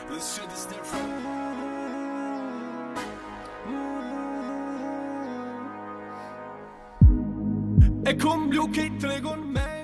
This shit is different. E con Blu che tregon me